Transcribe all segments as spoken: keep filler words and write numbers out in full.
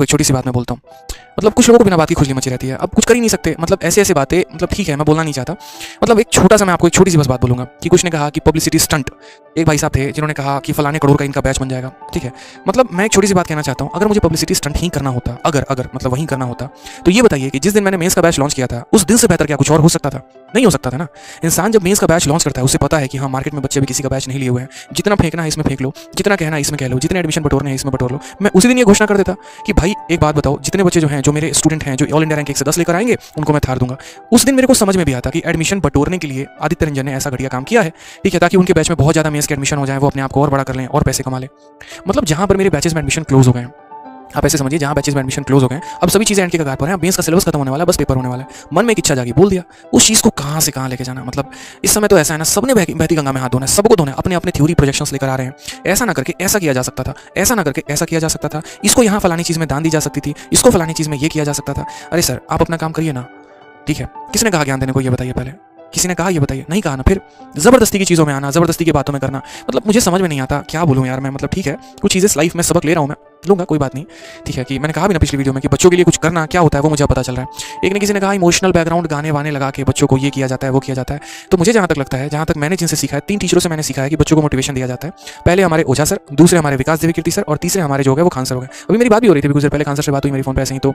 कोई छोटी सी बात मैं बोलता हूँ, मतलब कुछ लोगों को बिना बात की खुजली मची रहती है, अब कुछ कर ही नहीं सकते, मतलब ऐसे ऐसे बातें, मतलब ठीक है मैं बोलना नहीं चाहता, मतलब एक छोटा सा मैं आपको एक छोटी सी बस बात बोलूंगा कि कुछ ने कहा कि पब्लिसिटी स्टंट, एक भाई साहब थे जिन्होंने कहा कि फलाने करोड़ का इनका बैच बन जाएगा, ठीक है। मतलब मैं एक छोटी सी बात कहना चाहता हूँ, अगर मुझे पब्लिसिटी स्टंट ही करना होता, अगर अगर मतलब वहीं करना होता, तो ये बताइए कि जिस दिन मैंने मेंस का बैच लॉन्च किया था उस दिन से बेहतर क्या कुछ और हो सकता था? नहीं हो सकता था ना। इंसान जब मेंस का बैच लॉन्च करता है उसे पता है कि हाँ मार्केट में बच्चे भी किसी का बैच नहीं लिए हुए हैं, जितना फेंकना है इसमें फेंक लो, जितना कहना है इसमें कह लो, जितने एडमिशन बटोरने हैं इसमें बटोर लो। मैं उसी दिन ये घोषणा कर देता कि भाई एक बात बताओ, जितने बच्चे जो हैं, जो मेरे स्टूडेंट हैं, जो ऑल इंडिया रैंक एक से दस लेकर आएंगे उनको मैं थार दूंगा। उस दिन मेरे को समझ में भी आता कि एडमिशन बटोरने के लिए आदित्य रंजन ने ऐसा घटिया काम किया है, ठीक है, ताकि उनके बैच में बहुत ज़्यादा मेंस के एडमिशन हो जाए, वो अपने आप को और बड़ा कर लें और पैसे कमा लें। मतलब जहाँ पर मेरे बैचेस में एडमिशन क्लोज हो गए हैं, आप ऐसे समझिए जहाँ बैचेस में एडमिशन क्लोज हो गए, अब सभी चीज़ें एंड के कगार पर हैं, मेंस का सिलेबस खत्म होने वाला है, बस पेपर होने वाला है। मन में एक इच्छा जागी, बोल दिया, उस चीज़ को कहाँ से कहाँ लेके जाना। मतलब इस समय तो ऐसा है ना, सबने बहती गंगा में हाथ धोना है, सबको धोना है, अपने अपने थ्योरी प्रोजेक्शंस लेकर आ रहे हैं। ऐसा ना करके ऐसा किया जा सकता था, ऐसा ना करके ऐसा किया जा सकता था, इसको यहाँ फलानी चीज़ में दान दी जा सकती थी, इसको फलानी चीज़ में ये किया जा सकता था। अरे सर आप अपना काम करिए ना, ठीक है। किसने कहा ज्ञान देने को, ये बताइए पहले, किसी ने कहा ये बताइए? नहीं कहा ना। फिर ज़बरदस्ती की चीज़ों में आना, ज़बरदस्ती की बातों में करना, मतलब मुझे समझ में नहीं आता क्या बोलूँ यार मैं। मतलब ठीक है कुछ चीज़ें लाइफ में सबक ले रहा हूँ मैं, लूँगा कोई बात नहीं, ठीक है। कि मैंने कहा भी ना पिछली वीडियो में कि बच्चों के लिए कुछ करना क्या होता है वो मुझे पता चल रहा है। एक ने किसी ने कहा इमोशनल बैकग्राउंड गाने वाने लगा के बच्चों को ये किया जाता है वो किया जाता है। तो मुझे जहाँ तक लगता है, जहाँ तक मैंने जिनसे सीखा है, तीन टीचरों से मैंने सीखा है कि बच्चों को मोटिवेशन दिया जाता है। पहले हमारे ओझा सर, दूसरे हमारे विकास देवी कीर्ति सर, और तीसरे हमारे जो हो गए वो खान सर हो गए। अभी मेरी बात भी हो रही थी गुजर, पहले खान सर से बात हुई मेरी फोन पे ऐसे ही, तो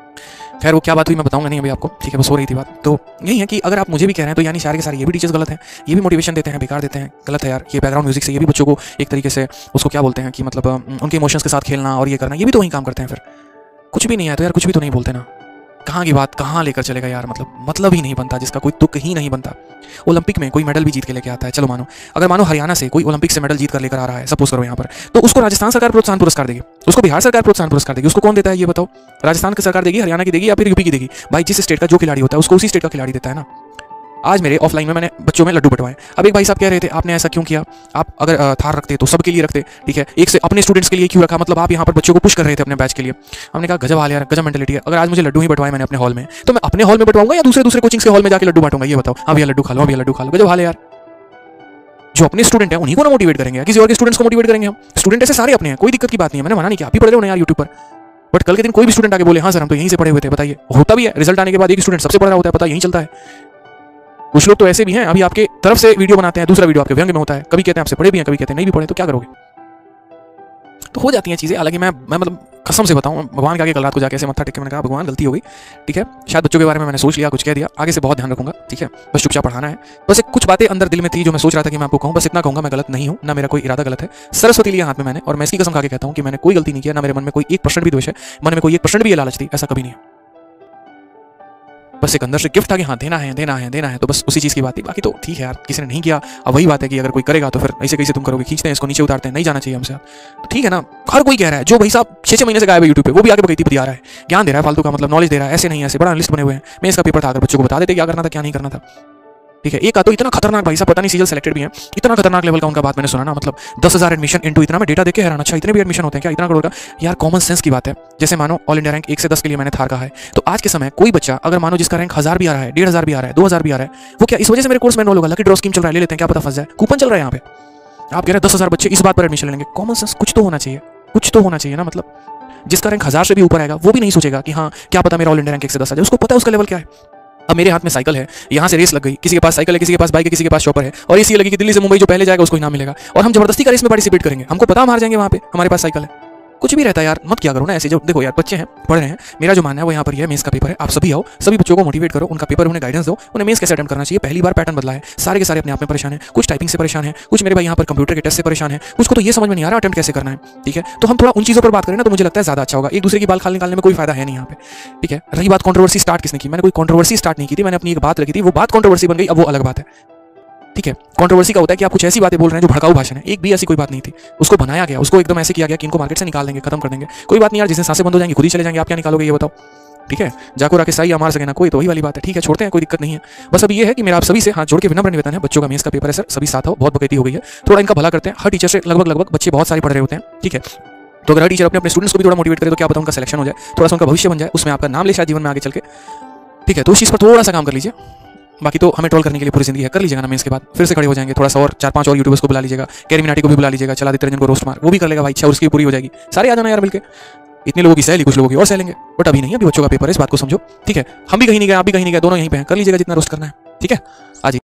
खैर वो क्या बात हुई मैं बताऊंगा नहीं अभी आपको, ठीक है, बस हो रही थी बात। तो यही है कि अगर आप मुझे भी कह रहे हैं तो यानी सारे के सारे ये भी टीचर्स गलत हैं, ये भी मोटिवेशन देते हैं बेकार देते हैं, गलत है यार। ये बैकग्राउंड म्यूजिक से ये भी बच्चों को एक तरीके से उसको क्या बोलते हैं कि मतलब उनके इमोशंस के साथ खेलना और ये करना, ये भी तो वही काम करते हैं। फिर कुछ भी नहीं है तो यार कुछ भी तो नहीं बोलते ना, कहाँ की बात कहाँ लेकर चलेगा यार। मतलब मतलब ही नहीं बनता, जिसका कोई तुक ही नहीं बनता। ओलंपिक में कोई मेडल भी जीत के लेके आता है, चलो मानो अगर मानो हरियाणा से कोई ओलंपिक से मेडल जीत कर लेकर आ रहा है, सपोज करो यहाँ पर, तो उसको राजस्थान सरकार प्रोत्साहन पुरस्कार देगी, उसको बिहार सरकार प्रोत्साहन पुरस्कार देगी, उसको कौन देता है ये बताओ? राजस्थान की सरकार देगी, हरियाणा की देगी, या फिर यूपी की देगी? भाई जिस स्टेट का जो खिलाड़ी होता है उसको उसी स्टेट का खिलाड़ी देता है ना। आज मेरे ऑफलाइन में मैंने बच्चों में लड्डू बंटवाए। अब एक भाई साहब कह रहे थे आपने ऐसा क्यों किया, आप अगर थार रखते तो सबके लिए रखते, ठीक है, एक से अपने स्टूडेंट्स के लिए क्यों रखा, मतलब आप यहाँ पर बच्चों को पुश कर रहे थे अपने बैच के लिए। हमने कहा गजब हाल यार, गजब मेंटलिटी है। अगर आज मुझे लड्डू ही बंटवाए मैंने अपने हॉल में, तो मैं अपने हॉल में बंटवाऊंगा या दूसरे दूसरे कोचिंग्स के हॉल में जाकर लड्डू बांटूंगा? ये बताओ। हाँ भैया लड्डू खा लो, भैया लड्डू खा लो, गजब हाल है यार। जो अपने स्टूडेंट है उन्हीं को ना मोटिवेट करेंगे, किसी और के स्टूडेंट्स को मोटिवेट करेंगे हम? स्टूडेंट ऐसे सारे अपने हैं, कोई दिक्कत की बात नहीं है, मैंने मना नहीं किया, आप ही पढ़ रहे हो ना यार यूट्यूब पर। बट कल के दिन कोई भी स्टूडेंट आके बोले हाँ सर हम तो यहीं से पढ़े हुए थे, बताइए होता भी है। रिजल्ट आने के बाद एक स्टूडेंट सबसे पढ़ रहा होता है, पता यहीं चलता है। कुछ लोग तो ऐसे भी हैं, अभी आपके तरफ से वीडियो बनाते हैं, दूसरा वीडियो आपके व्यंग में होता है, कभी कहते हैं आपसे पढ़े भी हैं, कभी कहते हैं नहीं भी पढ़े, तो क्या करोगे? तो हो जाती हैं चीज़ें। हालांकि मैं मैं मतलब कसम से बताऊं, भगवान के आगे कल रात को जाके ऐसे मत्था टेक के मैंने कहा भगवान गलती हो गई, ठीक है, शायद बच्चों के बारे में मैंने सोच लिया, कुछ कह दिया, आगे से बहुत ध्यान रखूंगा, ठीक है, बस चुपचाप पढ़ाना है। बस एक कुछ बातें अंदर दिल में थी जो मैं सोच रहा था कि मैं आपको कहूँ, बस इतना कहूँगा मैं गलत नहीं हूँ, ना मेरा कोई इरादा गलत है। सरस्वती लिया हाथ में मैंने, और मैं इसकी कसम खा के कहता हूँ कि मैंने कोई गलती नहीं किया, ना मेरे मन में कोई एक परसेंट भी द्वेष है, मन में कोई एक परसेंट भी ये लालच थी, ऐसा कभी नहीं है। बस एक अंदर से गिफ्ट था कि हाँ देना है देना है देना है, तो बस उसी चीज़ की बात थी। बाकी तो ठीक है यार, किसी ने नहीं किया, अब वही बात है कि अगर कोई करेगा तो फिर ऐसे कैसे तुम करोगे, खींचते हैं इसको नीचे उतारते हैं, नहीं जाना चाहिए हमसे, तो ठीक है ना। हर कोई कह रहा है, जो भाई साहब छः छः महीने से गायब है यूट्यूब पे, वो भी आगे बगैती बता रहा है, ज्ञान दे रहा है फालतू का, मतलब नॉलेज दे रहा है, ऐसे नहीं ऐसे बड़ा लिस्ट बने हुए हैं। मैं इसका पेपर था, अगर बच्चों को बता देते क्या करना था क्या नहीं करना था, ठीक है। एक आ तो इतना खतरनाक भाई साहब, पता नहीं सीजल सेलेक्टेड भी है, इतना खतरनाक लेवल का उनका बात मैंने सुना ना, मतलब दस हजार एडमिशन इनटू इतना, मैं डेटा देख के हैरान, अच्छा इतने भी एडमिशन होते हैं क्या, इतना करोड़ का यार। कॉमन सेंस की बात है। जैसे मानो ऑल इंडिया रैंक एक से दस के लिए मैंने थार कहा है, तो आज के समय कोई बच्चा अगर मानो जिसका रैंक हजार भी आ रहा है, डेढ़ हजार भी आ रहा है, दो हजार भी आ रहा है, वो क्या इस वजह से मेरे कोर्स में एनरोल होगा? लकी ड्रॉ स्कीम चल रहा है, ले लेते हैं, क्या पता फंस जाए, कूपन चल रहा है यहाँ पे। आप कह रहे हैं दस हजार बच्चे इस बात पर एडमिशन लेंगे, कॉमन सेंस कुछ तो होना चाहिए, कुछ तो होना चाहिए ना। मतलब जिसका रैंक हजार से भी ऊपर आएगा वो भी नहीं सोचेगा कि हाँ क्या पता मेरा ऑल इंडिया रैंक एक से दस आ जाए, उसको पता है उसका लेवल क्या है। अब मेरे हाथ में साइकिल है, यहाँ से रेस लग गई, किसी के पास साइकिल है, किसी के पास बाइक है, किसी के पास शॉपर है, और इसी लगी कि दिल्ली से मुंबई जो पहले जाएगा उसको इनाम मिलेगा, और हम जबरदस्ती का रेस में पार्टिसिपेट करेंगे, हमको पता हम हार जाएंगे वहाँ पे, हमारे पास साइकिल है। कुछ भी रहता है यार, मत क्या करो ना ऐसे। जो देखो यार बच्चे हैं पढ़ रहे हैं, मेरा जो मानना है वो यहाँ पर ये मेंस का पेपर है, आप सभी आओ, सभी बच्चों को मोटिवेट करो, उनका पेपर उन्हें गाइडेंस दो, उन्हें मेंस कैसे अटेम्प्ट करना चाहिए। पहली बार पैटर्न बदला है, सारे के सारे अपने आप में परेशान है, कुछ टाइपिंग से परेशान है, कुछ मेरे भाई यहाँ पर कंप्यूटर के टेस्ट से परेशान है, कुछ को तो ये समझ में नहीं आ रहा अटेम्प्ट कैसे करना है, ठीक है। तो हम थोड़ा उन चीज़ों पर बात करें ना तो मुझे लगता है ज़्यादा अच्छा होगा। एक दूसरे की बाल खाल निकालने में कोई फायदा है नहीं यहाँ पे, ठीक है। रही बात कंट्रोवर्सी स्टार्ट किसने की, मैंने कोई कंट्रोवर्सी स्टार्ट नहीं की थी, मैंने अपनी एक बात रखी थी, वो बात कंट्रोवर्सी बन गई, अब वो अलग बात है, ठीक है। कंट्रोवर्सी का होता है कि आप कुछ ऐसी बातें बोल रहे हैं जो भड़काऊ भाषण है, एक भी ऐसी कोई बात नहीं थी, उसको बनाया गया, उसको एकदम ऐसे किया गया कि इनको मार्केट से निकाल देंगे, खत्म कर देंगे। कोई बात नहीं यार, जिससे सांसें बंद हो जाएंगी खुद ही चले जाएंगे, आप क्या निकालोगे ये बताओ, ठीक है। जाको राके साई मार सके ना कोई, तो वही वाली बात है, ठीक है, छोड़ते हैं, कोई दिक्कत नहीं है। बस अब ये है कि मेरा आप सभी से हाथ जोड़ के विनम्र निवेदन है, बच्चों का मेंस का पेपर है सर, सभी साथ हो, बहुत बकैती हो गई है, थोड़ा इनका भला करते हैं। हर टीचर से लगभग लगभग बच्चे बहुत सारे पढ़ रहे होते हैं, ठीक है। तो अगर हर टीचर अपने अपने स्टूडेंट्स को भी थोड़ा मोटिवेट करे तो क्या पता उनका सिलेक्शन हो जाए, थोड़ा सा उनका भविष्य बन जाए, उसमें आपका नाम ले शायद जीवन में आगे चल के, ठीक है। तो उस चीज़ पर थोड़ा सा काम कर लीजिए। बाकी तो हमें ट्रोल करने के लिए पूरी जिंदगी है, कर लीजिएगा ना, मेंस के बाद फिर से खड़े हो जाएंगे, थोड़ा सा और चार पांच और यूट्यूबर्स को बुला लीजिएगा, कैरी मिनाटी को भी बुला लीजिएगा, चला आदित्य रंजन को रोस्ट मार, वो भी कर लेगा भाई, इच्छा उसकी पूरी हो जाएगी, सारे आ जाना यार मिलके। इतने लोगों की सह ली, कुछ लोगों की और सह लेंगे, बट अभी नहीं, अभी बच्चों का पेपर है, इस बात को समझो, ठीक है। हम भी कहीं नहीं गए, आप भी कहीं नहीं गए, दोनों यहीं पे हैं, कर लीजिएगा जितना रोस्ट करना है, ठीक है। आज